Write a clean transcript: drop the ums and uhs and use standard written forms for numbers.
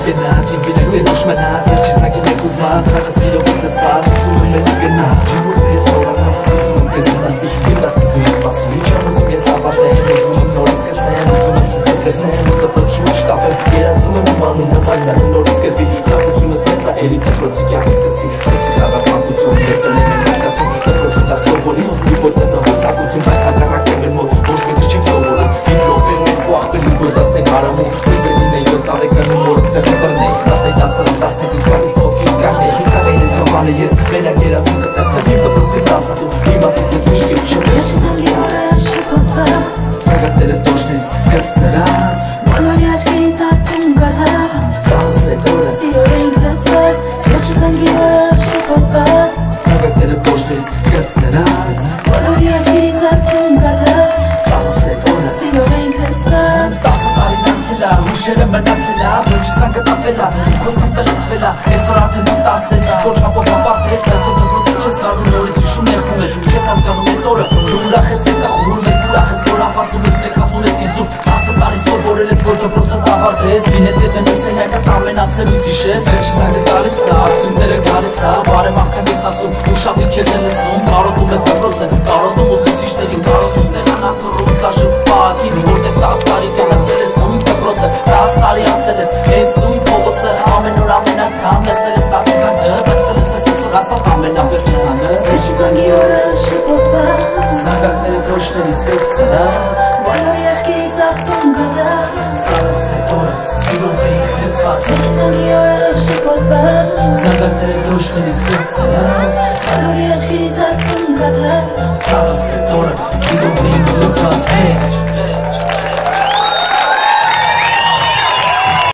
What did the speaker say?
գնաց Իմ վիլը գնոչ մնաց Վերջիս անգին եք ուզված Սաղը սիրով ուտեցված Ուզում եմ էլ գնալ Չիմ ուզում ես նորանամ Ուզում եմ կեզ ուտասի Իմ դասի դու ես պասի Չեմ ուզում ես ավարտել Ուզում եմ նորից կսեմ Ուզում եմ սուտ ես վերցնել Ու դպրոտ շուտ շտապել Երազում եմ իմ անունը Բայց անում նորից կրվի Ծաղությունս մեծ է Էլի ծպրոցի կյանքս էսի Սեսի խաղար մանկություն Մեծել եմ եմ հասկացում Դպրոցում դա սովորում Ու ոչ ծնողը ծաղություն Բայց հակառակ եմ եմ մոտ Ոչ մեկս չենք սովորում Իմ լոպեր ներկու աղբելու Որ դասնենք հարամում Պրիզենին է 7 տարեկանում Որս ձեղը բրնենք Տատեի 10-12 կարի ֆոտքին կանենք Ինձ աղեին են կամանը ես Մենակ երազում կտեսնեմ Իմ դպրոցի դասատու Իմացից ես միշտ կետ չեմ Վերջի զանգի օրը շփոթված Սաղատերը դոշներից կրծրած Բոլորի աչքերից արցում գաթած Սաղս էտ օրը Սիրով ենք լծված Վերջի զանգի օրը շփոթված Սաղատերը դոշներից կրծրած Բոլորի աչքերից արցում գաթած Սաղս էտ օրը Սիրով ենք լծված 10 տարին անցել է, հուշերը մնացել է Վերջիս անգտապել է, ինքոսում տլծվել է Այսօր արդեն ու 10 ես, ոչ հապով ապարտ ես Բայց որ դպրոցում չես գանում, նորից հիշում ներքում ես Չես հասկանում էտ օրը, դու ուրախ ես տեղ խուրում եք Ուրախ ես, որ ապարտում ես, մեկ ասուն ես իզուր 10 տարի սովորել ես, որ դպրոցը ավարտ ես Վինետ ետեն ես սենյակը ամեն ասելուց իշես Վերջիս անգտալիս է, ակցինները գալիս է Բարեմ աղթեն ես ասում, ու շատի քեզ են լսում Կարոտում ես դպրոցը, կարոտում ուսուցիչներին Կարոտում սեղանաթռում, տաշը պակին Որտև 10 տարի գնացել ես նույն դպրոցը 10 տարի անցել ես, հենց նույն փողոցը Ամեն օր ամեն անգամ լսել ես 10 զանգը Բայց կլսես այսօր հաստատ ամենավերջի զանգը Վերջի զանգի օրը շփոթված Զանգակները դոշներից կրծրած Բոլորի աչքերից արցում գաթած Սաղս էտ օրը սիրով էինք լծված Վերջի զանգի օրը շփոթված Զանգակները դոշներից կրծրած Բոլորի աչքերից արցում գաթած Սաղս էտ օրը սիրով էինք լծված